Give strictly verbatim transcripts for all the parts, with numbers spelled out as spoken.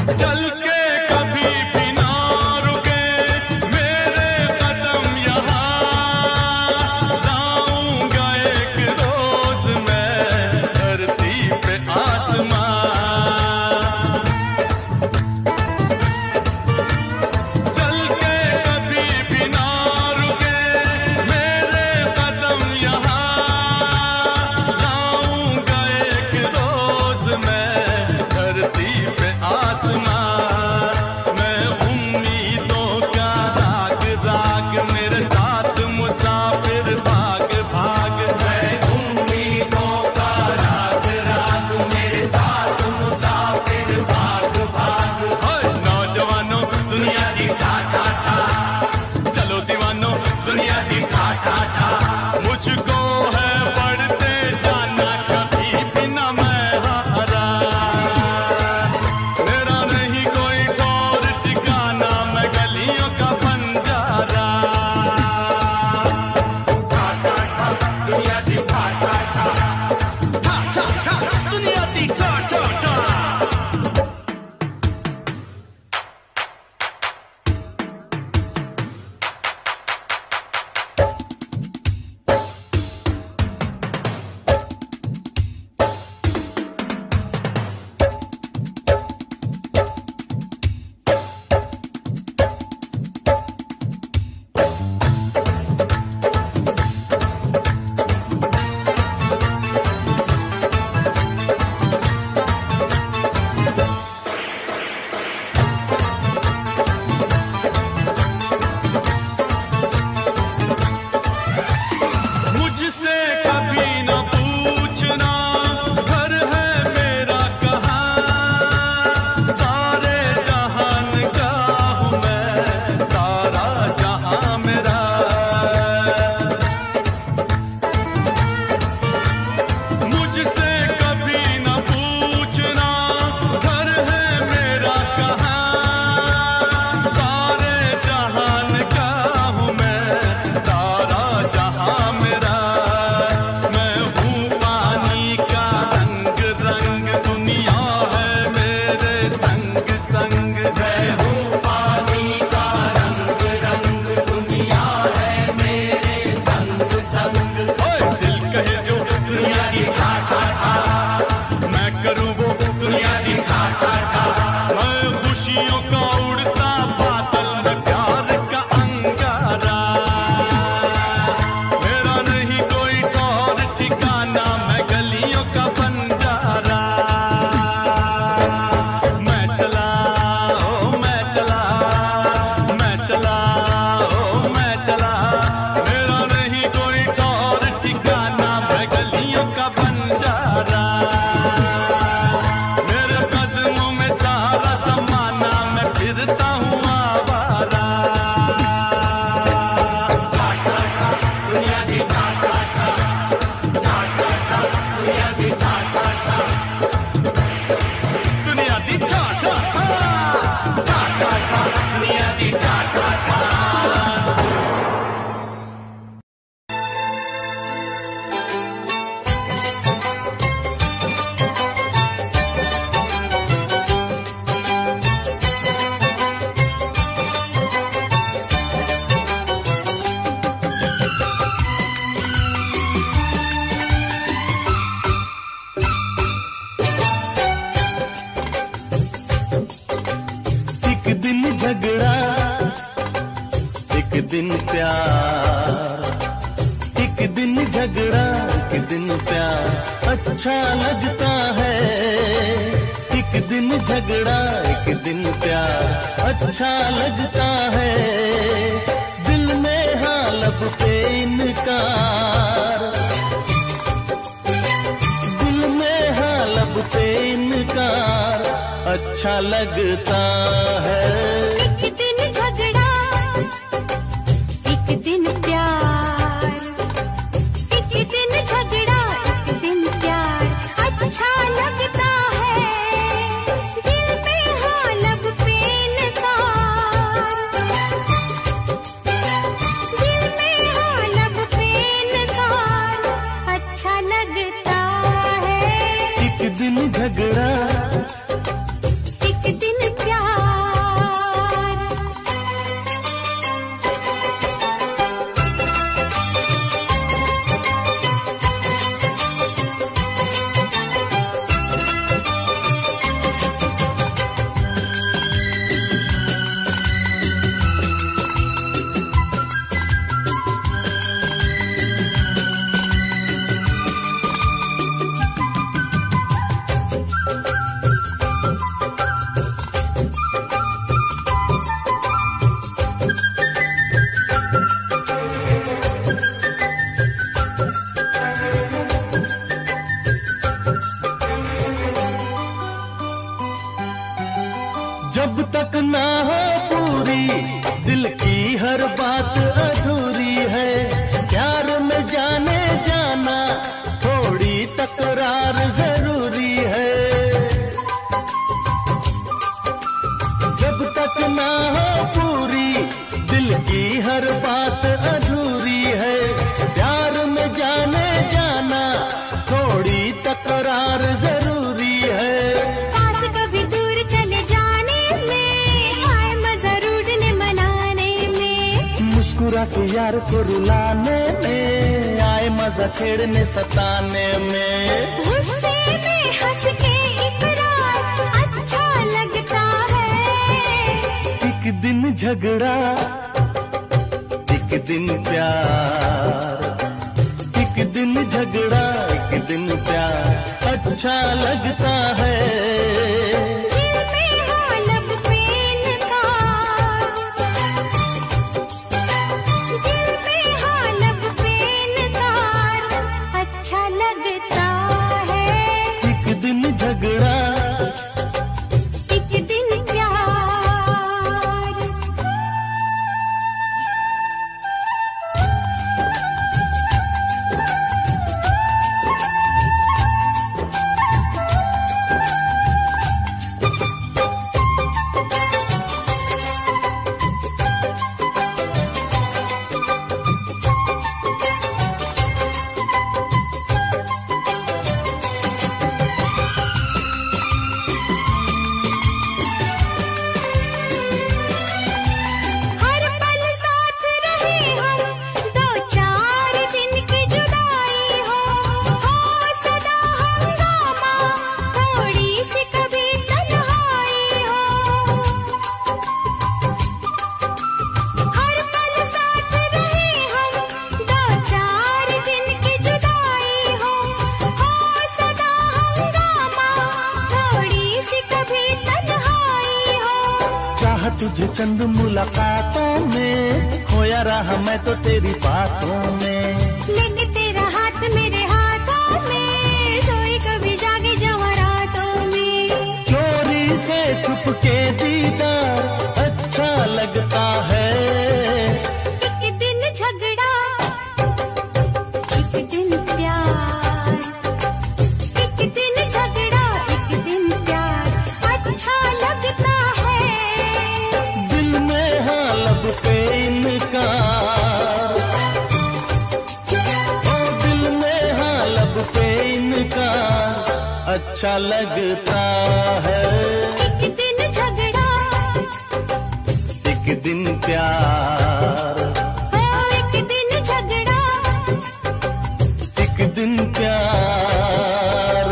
दिन प्यार, एक दिन झगड़ा, एक दिन प्यार अच्छा लगता है। एक दिन झगड़ा, एक दिन प्यार अच्छा लगता है। दिल में हाँ लब पे इनकार, दिल में हाँ लब पे इनकार अच्छा लगता है। एक दिन झगड़ा, एक दिन प्यार, एक दिन झगड़ा, एक दिन प्यार अच्छा लगता है। दिल में हाँ लब पे इनकार, दिल में हाँ लब पे इनकार अच्छा लगता है। एक दिन झगड़ा, एक दिन तक ना हो पूरी दिल की हर बात अधूरी है। प्यार में जाने जाना थोड़ी तकरार जरूरी है। जब तक ना हो पूरी दिल की हर बात अधूरी है। प्यार में जाने जाना थोड़ी तकरार जरूरी है। पास कभी दूर चले जाने में आए मजा रूठने मनाने में। मुस्कुरा के यार को रुलाने में आए मजा छेड़ने सताने में। गुस्से में हंस के इकरार अच्छा लगता है। एक दिन झगड़ा एक दिन प्यार, एक दिन झगड़ा एक दिन प्यार अच्छा लगता है। दिल में हो लब पे इनकार, दिल में हो लब पे इनकार अच्छा लगता है। एक दिन झगड़ा एक दिन प्यार। हर पल साथ रहे हम, दो चार दिन की जुदाई हो, हो सदा हंगामा, थोड़ी सी कभी तन्हाई हो। हर पल साथ रहे हम, दो चार दिन की जुदाई हो, हो सदा हंगामा, थोड़ी सी कभी तन्हाई हो। चाह तुझे चंद मुलाकातों में, खोया रहा मैं तो तेरी बातों में। लेके तेरा हाथ मेरे हाथों में, सोई कभी जागे जवां रातों में। चोरी से छुप के दीदार अच्छा लगता है। एक दिन झगड़ा एक दिन प्यार, एक दिन झगड़ा एक दिन प्यार अच्छा लगता है। दिल में हाँ लब पे इनकार, ओ दिल में हाँ लब पे इनकार अच्छा लगता है। एक दिन झगड़ा एक दिन प्यार, ओ एक दिन झगड़ा एक दिन प्यार।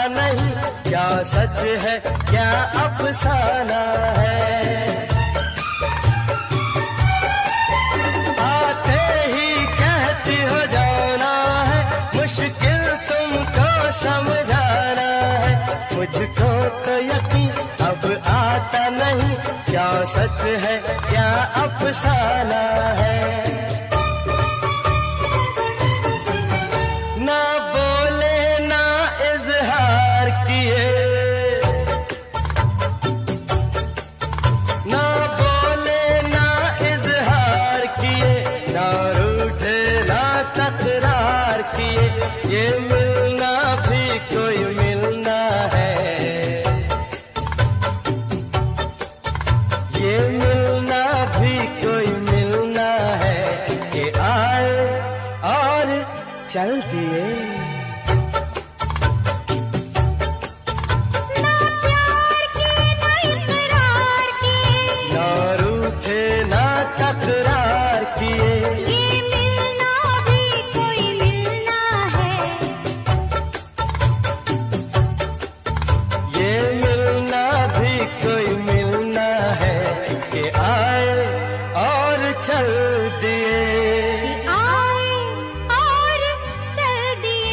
नहीं, क्या सच है क्या अफसाना है। आते ही कहती हो जाना है, मुश्किल तुमको समझाना है। मुझको तो यकीन अब आता नहीं, क्या सच है क्या अफसाना है। ना बोले ना इजहार किए, ना बोले ना इजहार किए, ना रूठे ना तकरार किए। ये मिलना भी कोई मिलना है, ये मिलना भी कोई मिलना है। कि आए और चल दिए। ना प्यार के ना इकरार के, ना रूठे ना तकरार किए। ये मिलना भी कोई मिलना है, ये मिलना भी कोई मिलना है। कि आए और चल दिए। कि आए और चल दिए।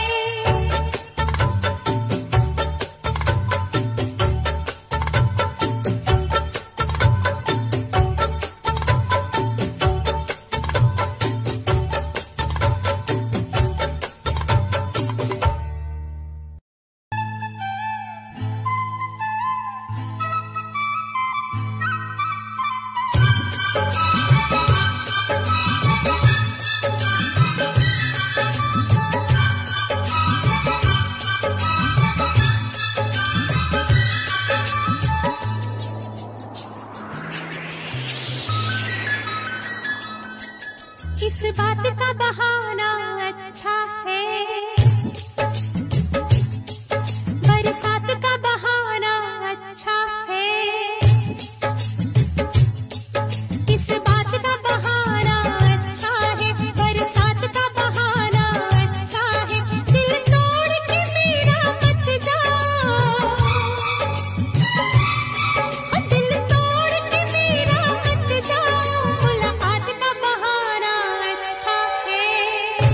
इस बात का बहाना अच्छा है, बरसात का बहाना अच्छा है। इस बात का बहाना अच्छा है, बरसात का बहाना अच्छा है। दिल तोड़ के मेरा मत जाओ, दिल तोड़ के मेरा मत जाओ। मुलाकात का बहाना अच्छा है।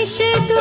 ख्वाहिश तू